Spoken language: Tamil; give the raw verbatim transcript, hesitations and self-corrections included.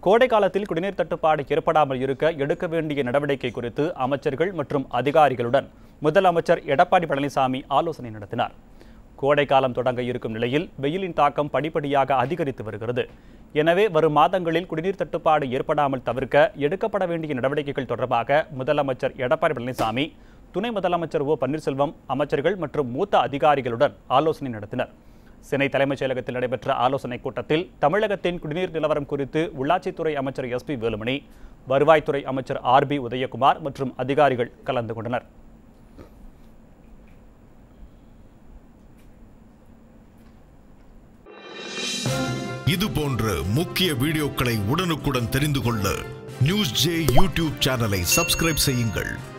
கோடை காலத்தில் குடிநீர் தட்டுப்பாடு ஏற்படாமல் இருக்க எடுக்க வேண்டிய நடவடிக்கை குறித்து அமைச்சர்கள் மற்றும் அதிகாரிகளுடன் முதலமைச்சர் எடப்பாடி பழனிசாமி ஆலோசனை நடத்தினார். கோடை காலம் தொடங்க இருக்கும் நிலையில் வெயிலின் தாக்கம் படிப்படியாக அதிகரித்து வருகிறது. எனவே வரும் மாதங்களில் குடிநீர் தட்டுப்பாடு ஏற்படாமல் தவிர்க்க எடுக்கப்பட வேண்டிய நடவடிக்கைகள் தொடர்பாக முதலமைச்சர் எடப்பாடி பழனிசாமி, துணை முதலமைச்சர் ஓ பன்னீர்செல்வம், அமைச்சர்கள் மற்றும் மூத்த அதிகாரிகளுடன் ஆலோசனை நடத்தினர். சென்னை தலைமைச் செயலகத்தில் நடைபெற்ற ஆலோசனைக் கூட்டத்தில் தமிழகத்தின் குடிநீர் நிலவரம் குறித்து உள்ளாட்சித்துறை அமைச்சர் எஸ் பி வேலுமணி, வருவாய்த்துறை அமைச்சர் ஆர் பி உதயகுமார் மற்றும் அதிகாரிகள் கலந்து கொண்டனர். இது போன்ற முக்கிய வீடியோக்களை உடனுக்குடன் தெரிந்து கொள்ள நியூஸ் ஜே யூடியூப் சேனலை சப்ஸ்கிரைப் செய்யுங்கள்.